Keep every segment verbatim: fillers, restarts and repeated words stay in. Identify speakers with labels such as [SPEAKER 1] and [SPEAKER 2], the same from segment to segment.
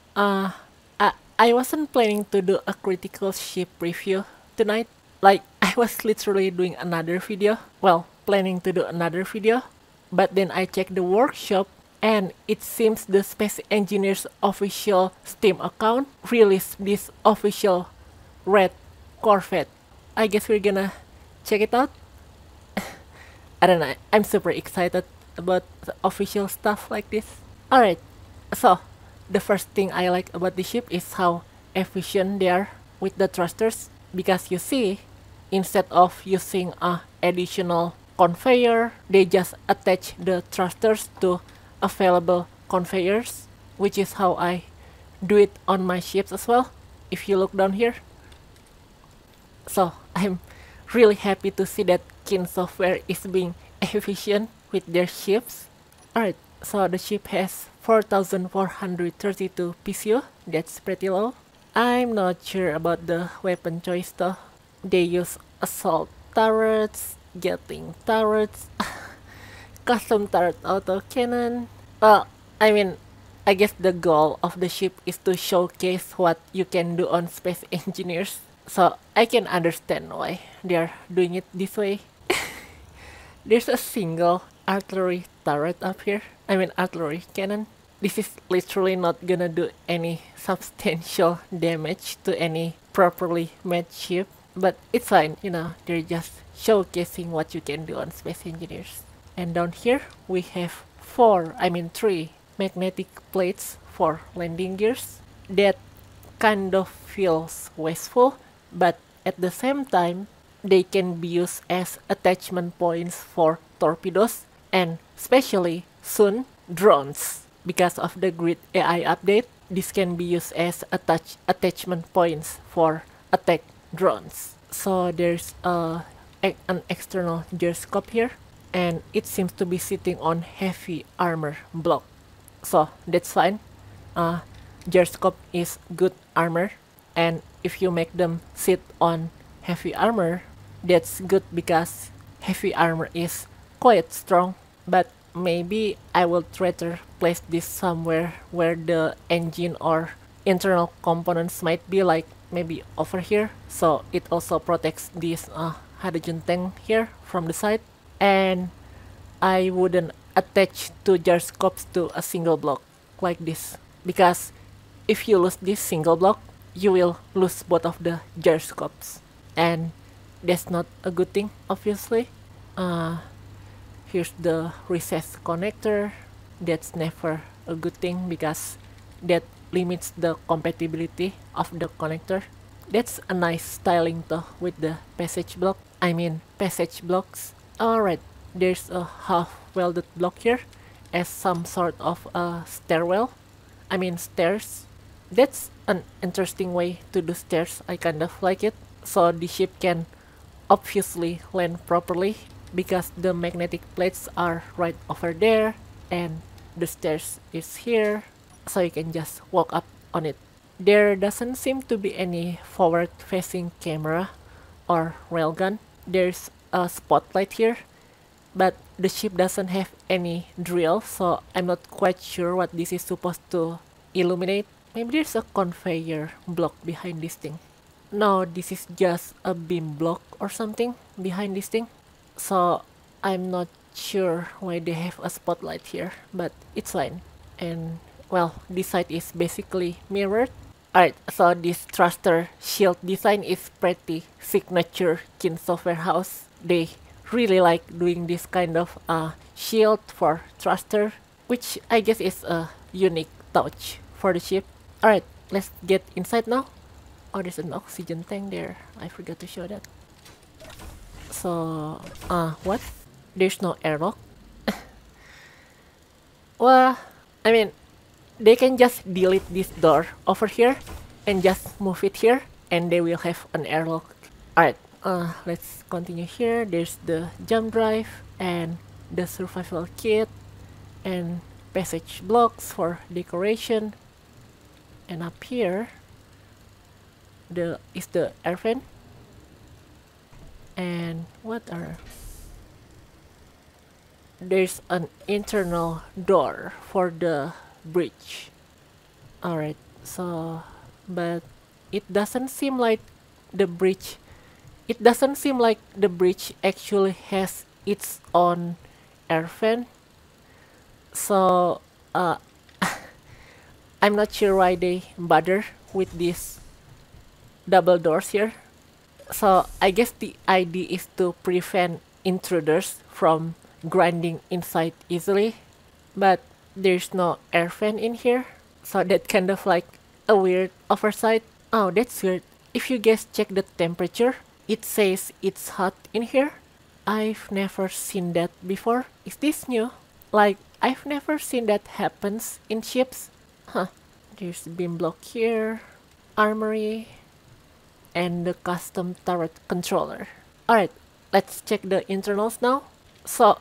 [SPEAKER 1] Uh, I, I wasn't planning to do a critical ship review tonight. Like, I was literally doing another video. Well, planning to do another video. But then I checked the workshop, and it seems the Space Engineers official Steam account released this official red Corvette. I guess we're gonna check it out. I don't know. I'm super excited about the official stuff like this. Alright, so the first thing I like about the ship is how efficient they are with the thrusters. Because you see, instead of using a additional conveyor, they just attach the thrusters to available conveyors, which is how I do it on my ships as well. If you look down here. So I'm really happy to see that Kin Software is being efficient with their ships. Alright, so the ship has four thousand four hundred thirty-two P C U, that's pretty low. I'm not sure about the weapon choice though. They use assault turrets, Gatling turrets, custom turret autocannon. Well, I mean, I guess the goal of the ship is to showcase what you can do on Space Engineers. So I can understand why they're doing it this way. There's a single artillery turret up here. I mean artillery cannon. This is literally not gonna do any substantial damage to any properly made ship. But it's fine, you know, they're just showcasing what you can do on Space Engineers. And down here we have four, I mean three magnetic plates for landing gears. That kind of feels wasteful, but at the same time, they can be used as attachment points for torpedoes and especially soon drones. Because of the Grid A I update, this can be used as attach attachment points for attack drones. So there's a, an external gyroscope here, and it seems to be sitting on heavy armor block. So that's fine. Uh, gyroscope is good armor, and if you make them sit on heavy armor, that's good because heavy armor is quite strong. But maybe I would rather place this somewhere where the engine or internal components might be, like maybe over here, so it also protects this uh, hydrogen tank here from the side. And I wouldn't attach two gyroscopes to a single block like this, because if you lose this single block, you will lose both of the gyroscopes, and that's not a good thing, obviously. Uh, here's the recessed connector. That's never a good thing because that limits the compatibility of the connector. That's a nice styling though with the passage block. I mean passage blocks. Alright, there's a half welded block here as some sort of a stairwell. I mean stairs. That's an interesting way to do stairs. I kind of like it. So the ship can obviously land properly because the magnetic plates are right over there and the stairs is here, so you can just walk up on it. There doesn't seem to be any forward facing camera or railgun. There's a spotlight here, but the ship doesn't have any drill, so I'm not quite sure what this is supposed to illuminate. Maybe there's a conveyor block behind this thing. No, this is just a beam block or something behind this thing. So I'm not sure why they have a spotlight here, but it's fine. And well, this side is basically mirrored. Alright, so this thruster shield design is pretty signature Kin Software House. They really like doing this kind of uh, shield for thruster, which I guess is a unique touch for the ship. Alright, let's get inside now. Oh, there's an oxygen tank there. I forgot to show that. So, uh, what? There's no airlock? Well, I mean, they can just delete this door over here and just move it here and they will have an airlock. Alright, uh, let's continue here. There's the jump drive and the survival kit and passage blocks for decoration. And up here, the is the air vent. And what are... There's an internal door for the bridge. Alright, So, but it doesn't seem like the bridge, it doesn't seem like the bridge actually has its own air fan. So, uh, I'm not sure why they bother with these double doors here. So I guess the idea is to prevent intruders from grinding inside easily, but there's no air fan in here, so that kind of like a weird oversight. Oh, that's weird. If you guys check the temperature, it says it's hot in here. I've never seen that before. Is this new? Like, I've never seen that happens in ships. Huh. There's beam block here, armory, and the custom turret controller. Alright, let's check the internals now. So,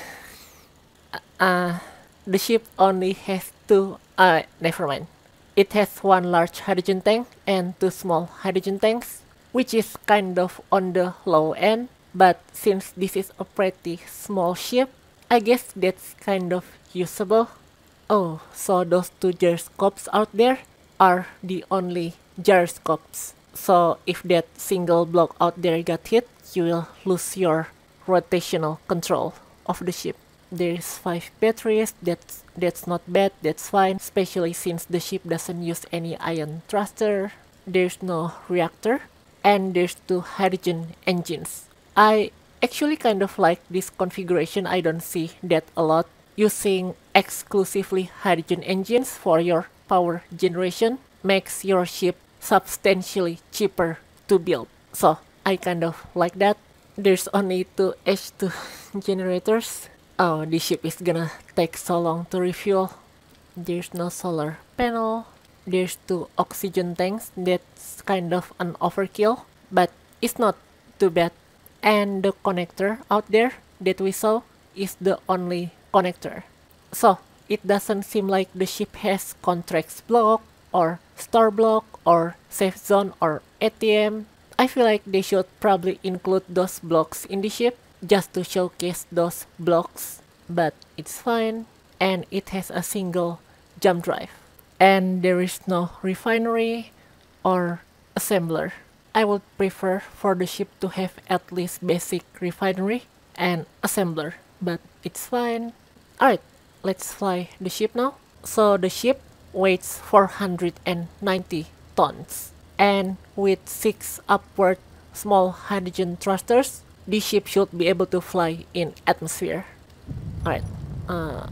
[SPEAKER 1] uh, the ship only has two, uh, never mind. It has one large hydrogen tank and two small hydrogen tanks, which is kind of on the low end, but since this is a pretty small ship, I guess that's kind of usable. Oh, so those two gyroscopes out there are the only gyroscopes. So if that single block out there got hit, you will lose your rotational control of the ship. There's five batteries, that's, that's not bad, that's fine, especially since the ship doesn't use any ion thruster. There's no reactor, and there's two hydrogen engines. I actually kind of like this configuration. I don't see that a lot. Using exclusively hydrogen engines for your power generation makes your ship substantially cheaper to build. So I kind of like that. There's only two H two generators. Oh, this ship is gonna take so long to refuel. There's no solar panel. There's two oxygen tanks. That's kind of an overkill, but it's not too bad. And the connector out there that we saw is the only connector. So it doesn't seem like the ship has contracts block or store block or safe zone or A T M. I feel like they should probably include those blocks in the ship just to showcase those blocks, but it's fine. And it has a single jump drive, and there is no refinery or assembler. I would prefer for the ship to have at least basic refinery and assembler, but it's fine. Alright, let's fly the ship now. So the ship weighs four hundred ninety tons, and with six upward small hydrogen thrusters, the ship should be able to fly in atmosphere. Alright, uh,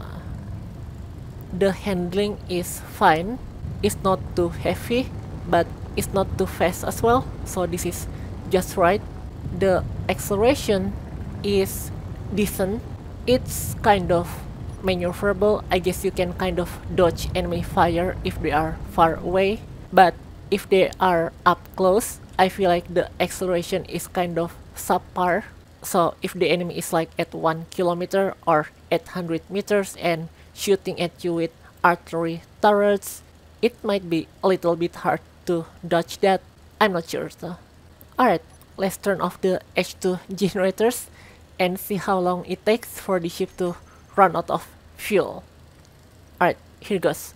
[SPEAKER 1] the handling is fine. It's not too heavy, but it's not too fast as well, so this is just right. The acceleration is decent. It's kind of maneuverable. I guess you can kind of dodge enemy fire if they are far away, but if they are up close, I feel like the acceleration is kind of subpar. So if the enemy is like at one kilometer or eight hundred meters and shooting at you with artillery turrets, it might be a little bit hard to dodge that. I'm not sure though. Alright, let's turn off the H two generators and see how long it takes for the ship to run out of fuel. Alright, here goes.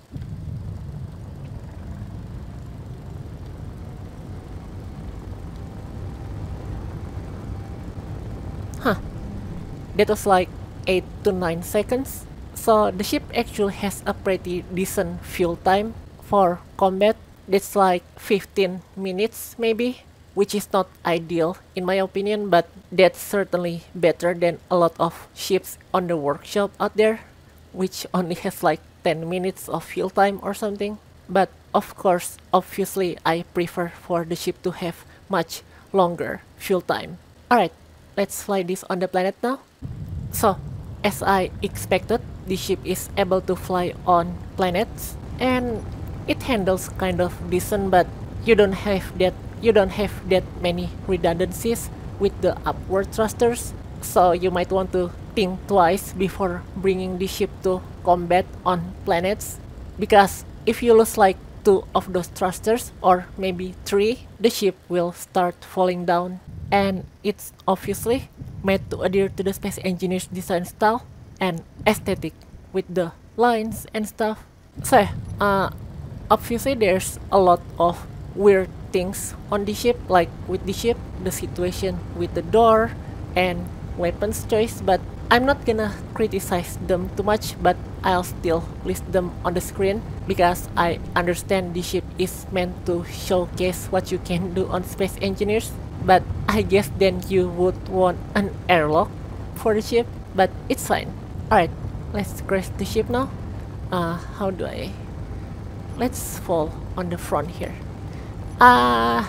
[SPEAKER 1] Huh, that was like eight to nine seconds. So the ship actually has a pretty decent fuel time. For combat, that's like fifteen minutes maybe, which is not ideal in my opinion, but that's certainly better than a lot of ships on the workshop out there, which only has like ten minutes of fuel time or something. But of course, obviously I prefer for the ship to have much longer fuel time. Alright, let's fly this on the planet now. So, as I expected, the ship is able to fly on planets, and it handles kind of decent, but you don't have that you don't have that many redundancies with the upward thrusters, so you might want to think twice before bringing the ship to combat on planets, because if you lose like two of those thrusters or maybe three, the ship will start falling down. And it's obviously made to adhere to the Space Engineers design style and aesthetic with the lines and stuff. So uh, obviously there's a lot of weird things on the ship, like with the ship, the situation with the door, and weapons choice, but I'm not gonna criticize them too much, but I'll still list them on the screen because I understand the ship is meant to showcase what you can do on Space Engineers, but I guess then you would want an airlock for the ship, but it's fine. Alright, let's crash the ship now. Uh, how do I... Let's fall on the front here. Ah...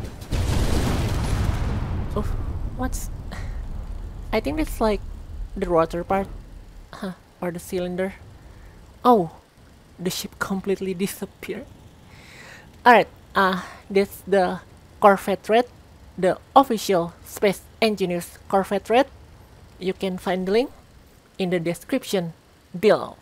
[SPEAKER 1] Uh... Oh, what's... I think it's like the rotor part, huh, or the cylinder. Oh, the ship completely disappeared. Alright, uh, that's the Corvette Red, the official Space Engineers Corvette Red. You can find the link in the description below.